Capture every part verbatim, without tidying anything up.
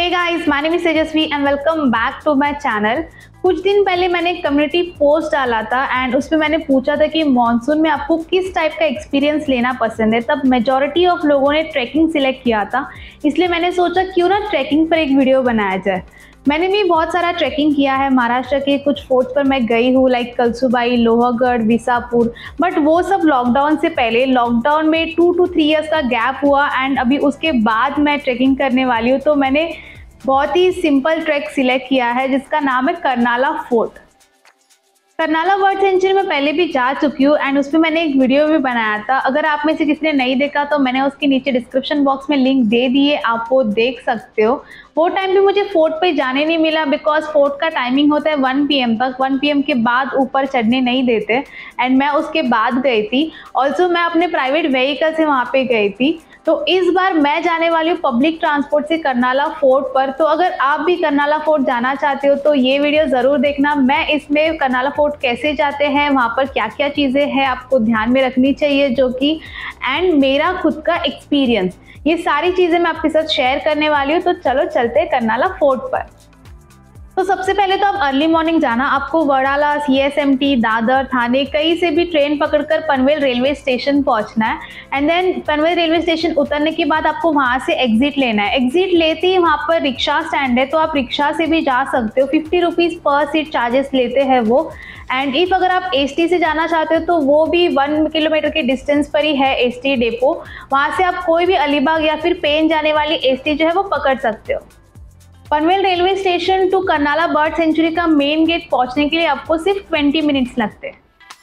Hey guys, my name is Tejaswi and welcome back to my channel. कुछ दिन पहले मैंने एक कम्युनिटी पोस्ट डाला था एंड उसमें मैंने पूछा था कि मॉनसून में आपको किस टाइप का एक्सपीरियंस लेना पसंद है। तब मेजॉरिटी ऑफ लोगों ने ट्रैकिंग सिलेक्ट किया था, इसलिए मैंने सोचा क्यों ना ट्रैकिंग पर एक वीडियो बनाया जाए। मैंने भी बहुत सारा ट्रैकिंग किया है, महाराष्ट्र के कुछ फोर्ट्स पर मैं गई हूँ लाइक कलसुबाई, लोहगढ़, विसापुर, बट वो सब लॉकडाउन से पहले। लॉकडाउन में टू टू थ्री इयर्स का गैप हुआ एंड अभी उसके बाद मैं ट्रैकिंग करने वाली हूँ। तो मैंने बहुत ही सिंपल ट्रैक सिलेक्ट किया है जिसका नाम है Karnala fort. Karnala bird sanctuary में पहले भी जा चुकी हूँ एंड उसमें मैंने एक वीडियो भी बनाया था। अगर आप में से किसी ने नहीं देखा तो मैंने उसके नीचे डिस्क्रिप्शन बॉक्स में लिंक दे दिए, आप वो देख सकते हो। वो टाइम पे मुझे फोर्ट पे जाने नहीं मिला बिकॉज फोर्ट का टाइमिंग होता है वन पी एम तक। वन पी एम के बाद ऊपर चढ़ने नहीं देते एंड मैं उसके बाद गई थी। ऑल्सो मैं अपने प्राइवेट व्हीकल से वहाँ पे गई थी। तो इस बार मैं जाने वाली हूँ पब्लिक ट्रांसपोर्ट से कर्नाला फोर्ट पर। तो अगर आप भी कर्नाला फोर्ट जाना चाहते हो तो ये वीडियो ज़रूर देखना। मैं इसमें कर्नाला फोर्ट कैसे जाते हैं, वहाँ पर क्या क्या चीज़ें हैं आपको ध्यान में रखनी चाहिए, जो कि एंड मेरा खुद का एक्सपीरियंस, ये सारी चीज़ें मैं आपके साथ शेयर करने वाली हूँ। तो चलो चलते हैं कर्नाला फोर्ट पर। तो सबसे पहले तो आप अर्ली मॉर्निंग जाना, आपको Wadala, C S M T, Dadar, Thane कहीं से भी ट्रेन पकड़कर पनवेल रेलवे स्टेशन पहुंचना है and then Panvel railway station उतरने के बाद आपको वहां से एग्जिट लेना है। एग्जिट लेते ही वहां पर रिक्शा स्टैंड है, तो आप रिक्शा से भी जा सकते हो। फिफ्टी रुपीज़ पर सीट चार्जेस लेते हैं वो। एंड इफ अगर आप एस टी से जाना चाहते हो तो वो भी वन किलोमीटर के डिस्टेंस पर ही है एस टी डेपो। वहाँ से आप कोई भी अलीबाग या फिर पेन जाने वाली एस टी जो है वो पकड़ सकते हो। Panvel railway station to Karnala bird sanctuary का मेन गेट पहुंचने के लिए आपको सिर्फ ट्वेंटी मिनट्स लगते हैं।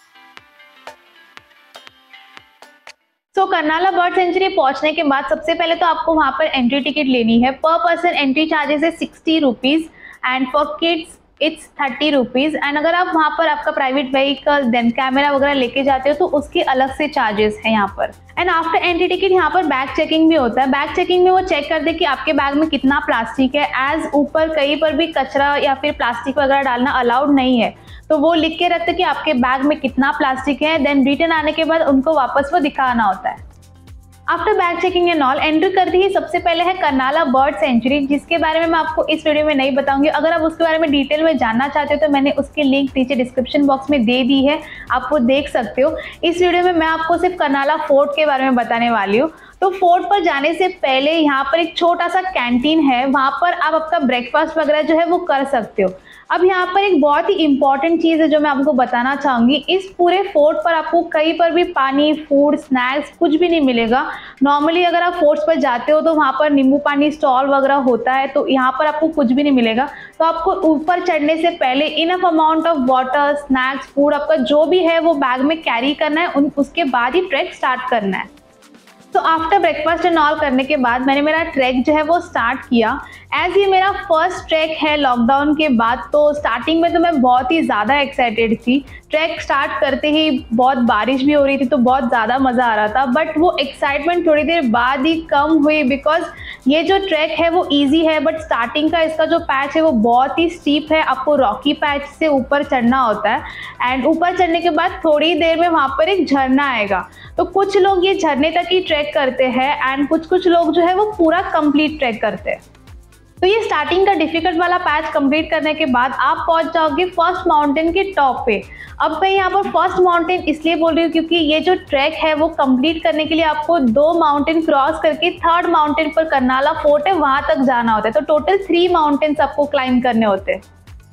तो कर्नाला बर्ड सेंचुरी पहुंचने के बाद सबसे पहले तो आपको वहां पर एंट्री टिकट लेनी है। पर पर्सन एंट्री चार्जेस है sixty rupees and for kids it's thirty rupees. And अगर आप वहाँ पर आपका प्राइवेट व्हीकल देन कैमरा वगैरह लेके जाते हो तो उसके अलग से चार्जेस है यहाँ पर। एंड आफ्टर एंट्री टिकट यहाँ पर बैग चेकिंग भी होता है। बैग चेकिंग में वो चेक करते हैं कि आपके बैग में कितना प्लास्टिक है। एज ऊपर कहीं पर भी कचरा या फिर प्लास्टिक वगैरह डालना अलाउड नहीं है, तो वो लिख के रखते कि आपके बैग में कितना प्लास्टिक है। देन रिटर्न आने के बाद उनको वापस वो दिखाना होता है। After bag checking and all entry करते ही सबसे पहले है कर्नाला बर्ड सेंचुरी, जिसके बारे में मैं आपको इस वीडियो में नहीं बताऊंगी। अगर आप उसके बारे में डिटेल में जानना चाहते हो तो मैंने उसकी लिंक नीचे डिस्क्रिप्शन बॉक्स में दे दी है, आप वो देख सकते हो। इस वीडियो में मैं आपको सिर्फ कर्नाला फोर्ट के बारे में बताने वाली हूँ। तो फोर्ट पर जाने से पहले यहाँ पर एक छोटा सा कैंटीन है, वहाँ पर आप आपका ब्रेकफास्ट वगैरह जो है वो कर सकते हो। अब यहाँ पर एक बहुत ही इंपॉर्टेंट चीज़ है जो मैं आपको बताना चाहूँगी। इस पूरे फोर्ट पर आपको कहीं पर भी पानी, फूड, स्नैक्स कुछ भी नहीं मिलेगा। नॉर्मली अगर आप फोर्ट्स पर जाते हो तो वहाँ पर नींबू पानी स्टॉल वगैरह होता है, तो यहाँ पर आपको कुछ भी नहीं मिलेगा। तो आपको ऊपर चढ़ने से पहले enough amount of water, snacks, food आपका जो भी है वो बैग में कैरी करना है, उन उसके बाद ही ट्रैक स्टार्ट करना है। तो आफ्टर ब्रेकफास्ट एंड ऑल करने के बाद मैंने मेरा ट्रैक जो है वो स्टार्ट किया। एज ये मेरा फर्स्ट ट्रैक है लॉकडाउन के बाद, तो स्टार्टिंग में तो मैं बहुत ही ज़्यादा एक्साइटेड थी। ट्रैक स्टार्ट करते ही बहुत बारिश भी हो रही थी तो बहुत ज़्यादा मज़ा आ रहा था, बट वो एक्साइटमेंट थोड़ी देर बाद ही कम हुई बिकॉज ये जो ट्रैक है वो ईजी है, बट स्टार्टिंग का इसका जो पैच है वो बहुत ही स्टीप है। आपको रॉकी पैच से ऊपर चढ़ना होता है एंड ऊपर चढ़ने के बाद थोड़ी देर में वहाँ पर एक झरना आएगा। तो कुछ लोग ये झरने तक ही ट्रैक करते हैं एंड कुछ कुछ लोग जो है वो पूरा कंप्लीट ट्रैक करते हैं। तो ये स्टार्टिंग का डिफिकल्ट वाला पैच कंप्लीट करने के बाद आप पहुंच जाओगे फर्स्ट माउंटेन के टॉप पे। अब मैं यहाँ पर फर्स्ट माउंटेन इसलिए बोल रही हूँ क्योंकि ये जो ट्रैक है वो कंप्लीट करने के लिए आपको दो माउंटेन क्रॉस करके थर्ड माउंटेन पर कर्नाला फोर्ट है वहां तक जाना होता है। तो टोटल थ्री माउंटेन्स आपको क्लाइंब करने होते हैं।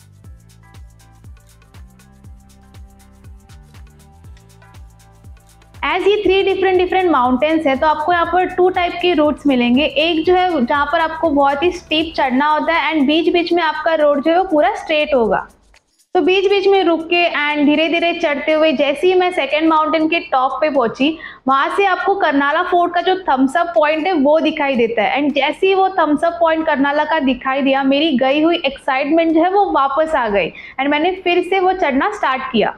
एज ये थ्री डिफरेंट डिफरेंट माउंटेन्स है तो आपको यहाँ पर टू टाइप के रूट्स मिलेंगे। एक जो है जहाँ पर आपको बहुत ही स्टीप चढ़ना होता है एंड बीच बीच में आपका रोड जो है वो पूरा स्ट्रेट होगा। तो बीच बीच में रुक के एंड धीरे धीरे चढ़ते हुए जैसे ही मैं सेकेंड माउंटेन के टॉप पे पहुंची, वहां से आपको कर्नाला फोर्ट का जो थम्स अप पॉइंट है वो दिखाई देता है। एंड जैसे ही वो थम्स अप पॉइंट कर्नाला का दिखाई दिया, मेरी गई हुई एक्साइटमेंट जो है वो वापस आ गई एंड मैंने फिर से वो चढ़ना स्टार्ट किया।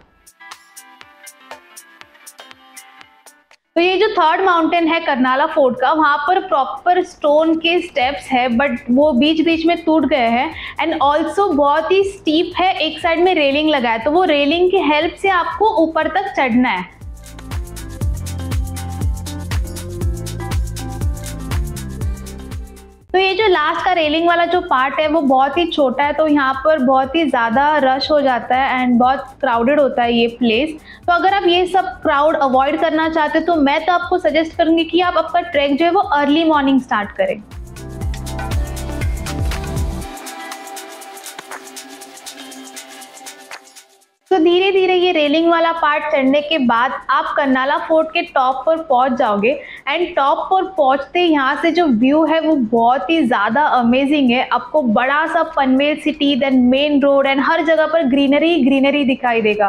तो ये जो थर्ड माउंटेन है कर्नाला फोर्ट का, वहाँ पर प्रॉपर स्टोन के स्टेप्स है बट वो बीच बीच में टूट गए हैं एंड ऑल्सो बहुत ही स्टीप है। एक साइड में रेलिंग लगा है तो वो रेलिंग की हेल्प से आपको ऊपर तक चढ़ना है। तो ये जो जो लास्ट का रेलिंग वाला जो पार्ट है वो बहुत ही छोटा है, तो यहाँ पर बहुत ही ज़्यादा रश हो जाता है एंड बहुत क्राउडेड होता है ये प्लेस। तो अगर आप ये सब क्राउड अवॉइड करना चाहते हो तो मैं तो आपको सजेस्ट करूँगी कि आप आपका ट्रैक जो है वो अर्ली मॉर्निंग स्टार्ट करें। तो धीरे धीरे ये रेलिंग वाला पार्ट चढ़ने के बाद आप कर्नाला फोर्ट के टॉप पर पहुंच जाओगे एंड टॉप पर पहुंचते यहाँ से जो व्यू है वो बहुत ही ज़्यादा अमेजिंग है। आपको बड़ा सा Panvel city, then main road and हर जगह पर ग्रीनरी ग्रीनरी दिखाई देगा।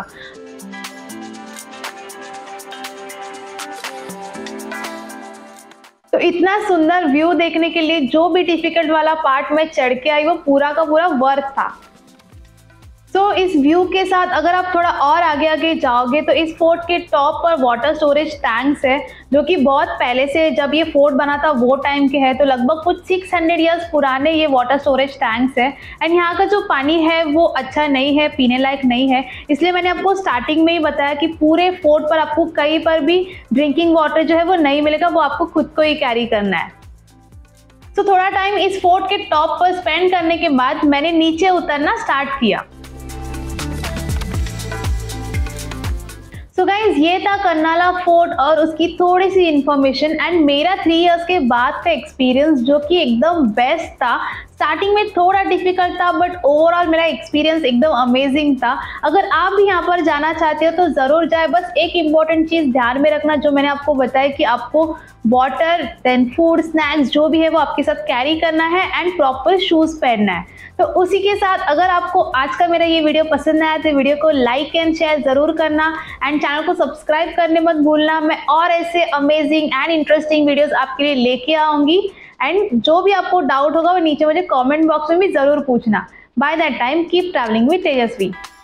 तो इतना सुंदर व्यू देखने के लिए जो भी डिफिकल्ट वाला पार्ट मैं चढ़ के आई वो पूरा का पूरा वर्थ था। तो इस व्यू के साथ अगर आप थोड़ा और आगे आगे जाओगे तो इस फोर्ट के टॉप पर वाटर स्टोरेज टैंक्स है, जो कि बहुत पहले से, जब ये फोर्ट बना था वो टाइम के है, तो लगभग कुछ छह सौ इयर्स पुराने ये वाटर स्टोरेज टैंक्स है। एंड यहाँ का जो पानी है वो अच्छा नहीं है, पीने लायक नहीं है, इसलिए मैंने आपको स्टार्टिंग में ही बताया कि पूरे फोर्ट पर आपको कहीं पर भी ड्रिंकिंग वाटर जो है वो नहीं मिलेगा, वो आपको खुद को ही कैरी करना है। तो थोड़ा टाइम इस फोर्ट के टॉप पर स्पेंड करने के बाद मैंने नीचे उतरना स्टार्ट किया। सो so गाइज, ये था कर्नाला फोर्ट और उसकी थोड़ी सी इन्फॉर्मेशन एंड मेरा थ्री इयर्स के बाद का एक्सपीरियंस, जो कि एकदम बेस्ट था। स्टार्टिंग में थोड़ा डिफिकल्ट था बट ओवरऑल मेरा एक्सपीरियंस एकदम अमेजिंग था। अगर आप भी यहाँ पर जाना चाहते हो तो ज़रूर जाए। बस एक इम्पॉर्टेंट चीज़ ध्यान में रखना, जो मैंने आपको बताया कि आपको वाटर, देन फूड, स्नैक्स जो भी है वो आपके साथ कैरी करना है एंड प्रॉपर शूज़ पहनना है। तो उसी के साथ अगर आपको आज का मेरा ये वीडियो पसंद आया तो वीडियो को लाइक एंड शेयर ज़रूर करना एंड चैनल को सब्सक्राइब करने मत भूलना। मैं और ऐसे अमेजिंग एंड इंटरेस्टिंग वीडियोस आपके लिए लेके आऊँगी एंड जो भी आपको डाउट होगा वो नीचे मुझे कमेंट बॉक्स में भी ज़रूर पूछना। By that time keep travelling with Tejashwi.